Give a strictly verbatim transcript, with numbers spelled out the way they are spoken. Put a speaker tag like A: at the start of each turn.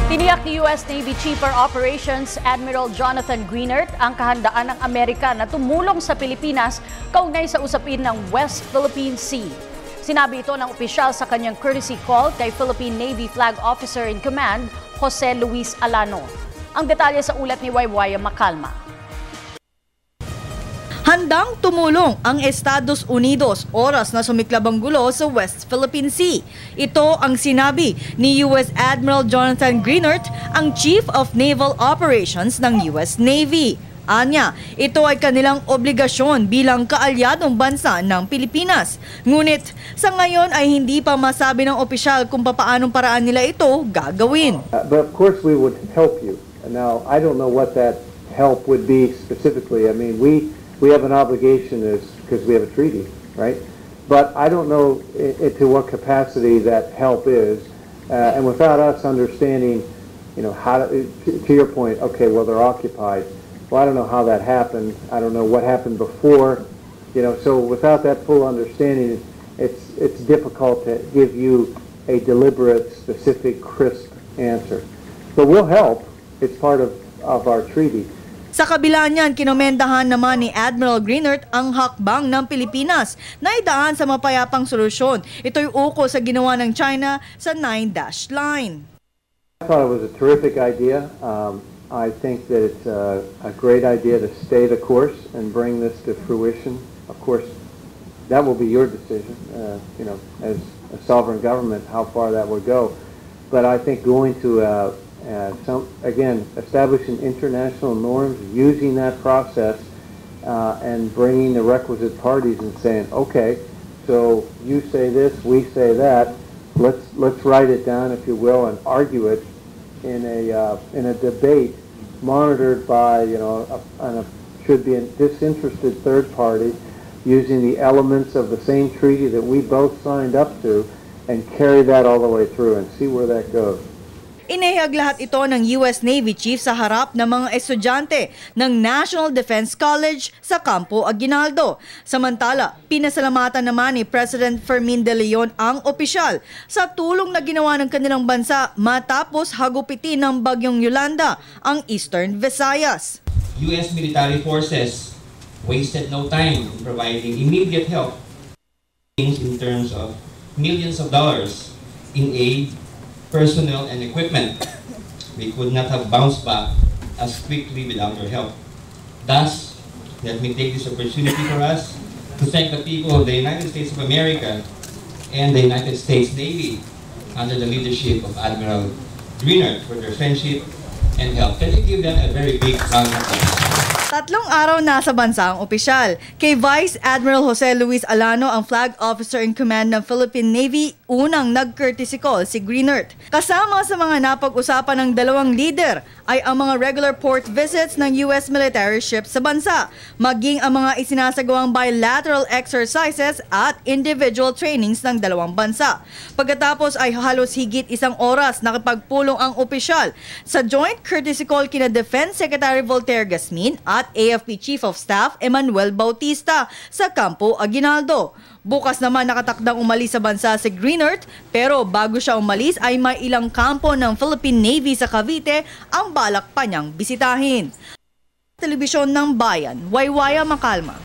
A: Tiniyak ni U S Navy Chief for Operations Admiral Jonathan Greenert ang kahandaan ng Amerika na tumulong sa Pilipinas kaugnay sa usapin ng West Philippine Sea. Sinabi ito ng opisyal sa kanyang courtesy call kay Philippine Navy Flag Officer in Command, Jose Luis Alano. Ang detalye sa ulat ni Waywaya Macalma.
B: Handang tumulong ang Estados Unidos oras na sumiklab ang gulo sa West Philippine Sea. Ito ang sinabi ni U S Admiral Jonathan Greenert, ang Chief of Naval Operations ng U S Navy. Anya, ito ay kanilang obligasyon bilang kaalyadong bansa ng Pilipinas. Ngunit sa ngayon ay hindi pa masabi ng opisyal kung papaanong paraan nila ito gagawin.
C: Uh, but of course we would help you. Now, I don't know what that help would be specifically. I mean, we We have an obligation is because we have a treaty, right? But I don't know it, to what capacity that help is, uh, and without us understanding, you know, how to, to your point, okay, well they're occupied. Well, I don't know how that happened. I don't know what happened before, you know. So without that full understanding, it's it's difficult to give you a deliberate, specific, crisp answer. But we'll help. It's part of of our treaty.
B: Sa kabila niyan, kinomendahan naman ni Admiral Greenert ang hakbang ng Pilipinas na idaan sa mapayapang solusyon. Ito'y ukol sa ginawa ng China sa Nine Dash Line.
C: I thought it was a terrific idea. Um, I think that it's a, a great idea to stay the course and bring this to fruition. Of course, that will be your decision, uh, you know, as a sovereign government, how far that would go. But I think going to uh, Uh, some, again, establishing international norms, using that process, uh, and bringing the requisite parties and saying, okay, so you say this, we say that. Let's let's write it down, if you will, and argue it in a uh, in a debate, monitored by you know a, a, should be a disinterested third party, using the elements of the same treaty that we both signed up to, and carry that all the way through and see where that goes.
B: Inihayag lahat ito ng U S Navy Chief sa harap ng mga estudyante ng National Defense College sa Campo Aguinaldo. Samantala, pinasalamatan naman ni President Fermin de Leon ang opisyal sa tulong na ginawa ng kanilang bansa matapos hagupitin ng bagyong Yolanda ang Eastern Visayas.
D: U S military forces wasted no time in providing immediate help in terms of millions of dollars in aid, personnel and equipment. We could not have bounced back as quickly without your help. Thus, let me take this opportunity for us to thank the people of the United States of America and the United States Navy under the leadership of Admiral Greenert for their friendship and help. Can you give them a very big round of applause?
B: Tatlong araw na sa bansa ang opisyal. Kay Vice Admiral Jose Luis Alano, ang Flag Officer in Command ng Philippine Navy, unang nag-courtesy call si Greenert. Kasama sa mga napag-usapan ng dalawang leader ay ang mga regular port visits ng U S military ships sa bansa, maging ang mga isinasagawang bilateral exercises at individual trainings ng dalawang bansa. Pagkatapos ay halos higit isang oras nakipagpulong ang opisyal sa joint courtesy call kina Defense Secretary Voltaire Gasmin at A F P Chief of Staff Emmanuel Bautista sa Campo Aguinaldo. Bukas naman nakatakdang umalis sa bansa si Greenert, pero bago siya umalis ay may ilang kampo ng Philippine Navy sa Cavite ang balak pa niyang bisitahin. Telebisyon ng Bayan, Waywaya Macalma.